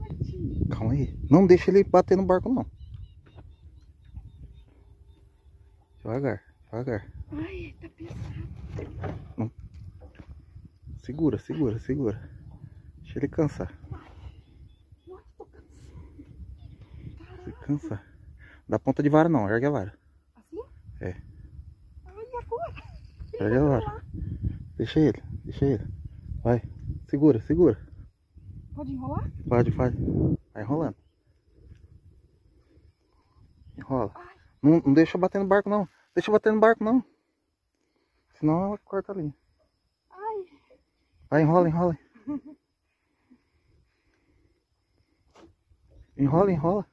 Calma aí. Não deixa ele bater no barco, não. Devagar, devagar. Ai, tá pesado. Não. Segura, segura, segura. Deixa ele cansar. Nossa, tô cansada. Se cansa. Dá ponta de vara não, ergue a vara. Assim? É. Ai, agora? Ergue a vara. Deixa ele, deixa ele. Vai. Segura, segura. Pode enrolar? Pode, vai. Vai enrolando. Enrola. Ai. Não deixa bater no barco, não. Deixa bater no barco, não. Senão ela corta a linha. Ai. Vai, enrola, enrola. Enrola, enrola.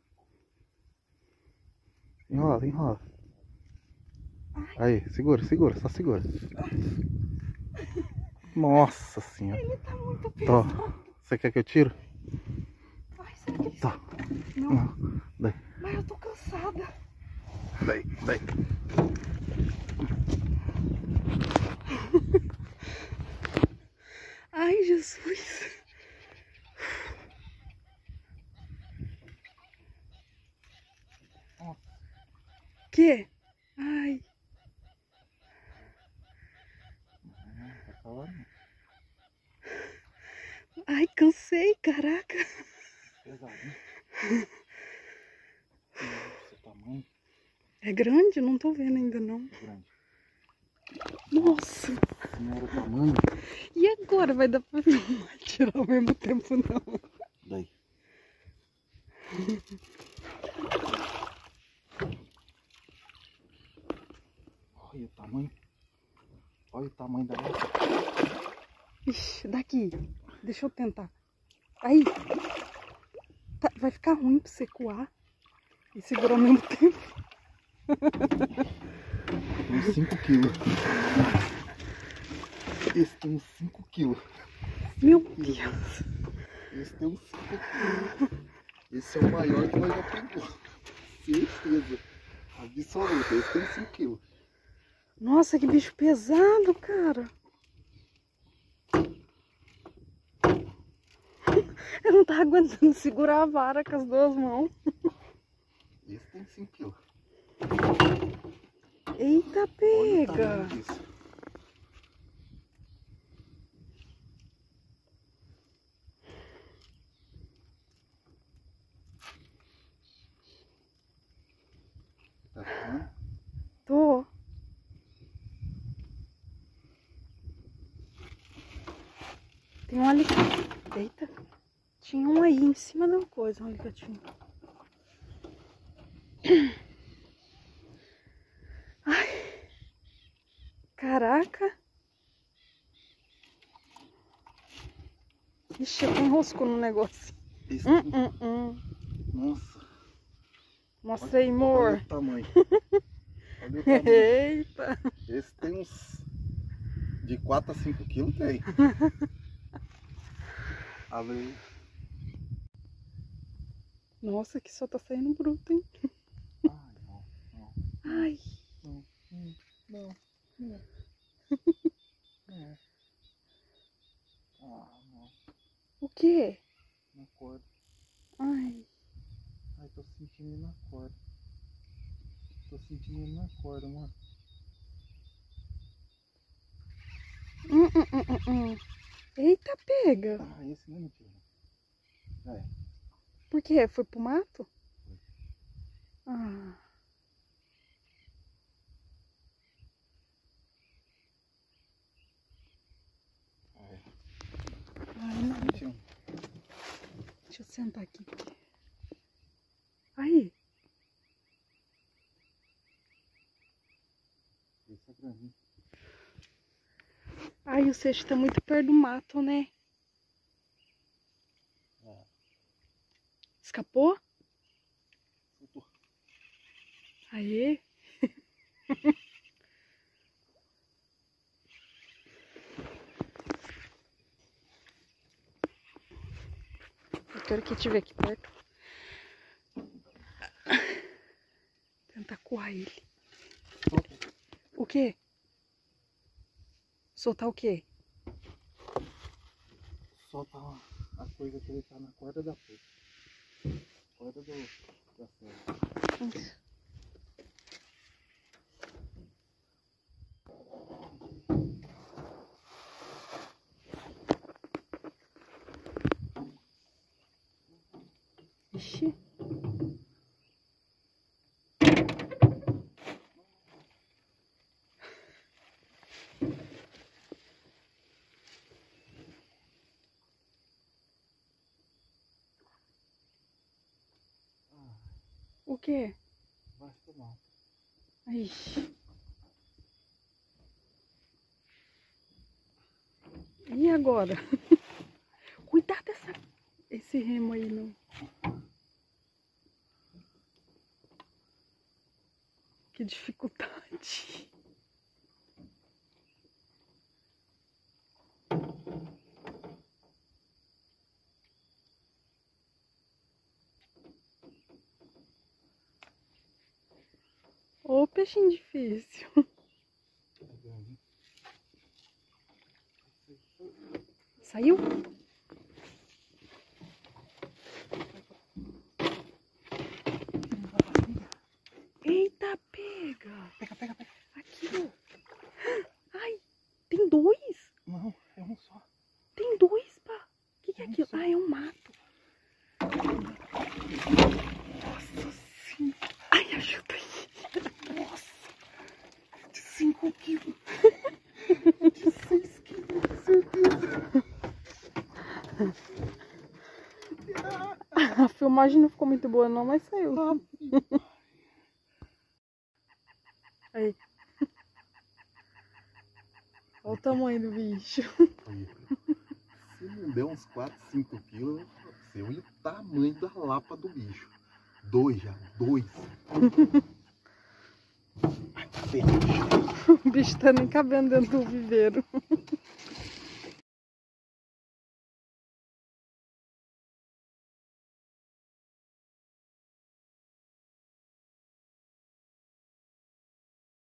Enrola, enrola. Aí, segura, segura, só segura. Nossa senhora. Ele tá muito Tó. pesado. Você quer que eu tiro? Ai, será que ele... Tó. Não. Não. Daí, Mas eu tô cansada. daí, daí. Ai, Jesus. Que? Ai. Ai, cansei, caraca. Pesadinho. Seu tamanho É grande? Não tô vendo ainda, não. grande. Nossa. Senhora, o tamanho. E agora? Vai dar pra filmar e tirar ao mesmo tempo, não? Daí. Olha o tamanho. Olha o tamanho da asa. Ixi, daqui. Deixa eu tentar. Aí. Tá, vai ficar ruim pra você coar e segurar ao mesmo tempo. Uns 5 quilos. Esse tem uns 5 quilos. Meu Deus. Esse tem uns 5 quilos. Esse é o maior que nós já pegou. Certeza. Absoluta. Esse tem 5 quilos. Nossa, que bicho pesado, cara. Eu não tava aguentando segurar a vara com as duas mãos. Esse tem 5 quilos. Eita, Olha o pega. tamanho disso. Tá vendo? Tô. Tem um alicate. Eita. Tinha um aí em cima da coisa, um alicatinho. Ai. Caraca. Ixi, eu enroscou no negócio. Esse Nossa. Mostra aí, Olha amor. o tamanho. Olha o tamanho. Eita. Esse tem uns de 4 a 5 quilos, tem. Abre aí. Nossa, que só tá saindo bruto, hein? Ai, não, não, Ai. não, não, não. Não. Ah, não. O quê? Na corda. Ai. Ai, tô sentindo ele na corda. Tô sentindo ele na corda, mano. Eita, pega. Ah, esse não é mentira. É. Por quê? Foi pro mato? Ah. Ai, não. Deixa eu sentar aqui. Aí. Esse é grande. Ai, o seixo tá muito perto do mato, né? É. Escapou? Soltou. Aê. Eu quero que estiver aqui perto. Tentar coar ele. Solta. O quê? Soltar o quê? Solta a coisa que ele tá na corda da foice. Ixi. O quê? Vai tomar. Ixi. E agora? Cuidado esse remo aí, não. Que dificuldade. Ô, peixinho difícil. Saiu? Eita, pega! Pega, pega, pega. Aqui, ó. Ai, tem dois? Não, é um só. Tem dois, pá. O que é aquilo? Ah, é um mato. Nossa senhora. Ai, ajuda aí. Nossa. De 5 quilos. De 6 quilos, com certeza. A filmagem não ficou muito boa não, mas saiu. Aí. Olha o tamanho do bicho. Se não der uns 4, 5 quilos, eu olha o tamanho da lapa do bicho. 2 já, 2. O bicho tá nem cabendo dentro do viveiro.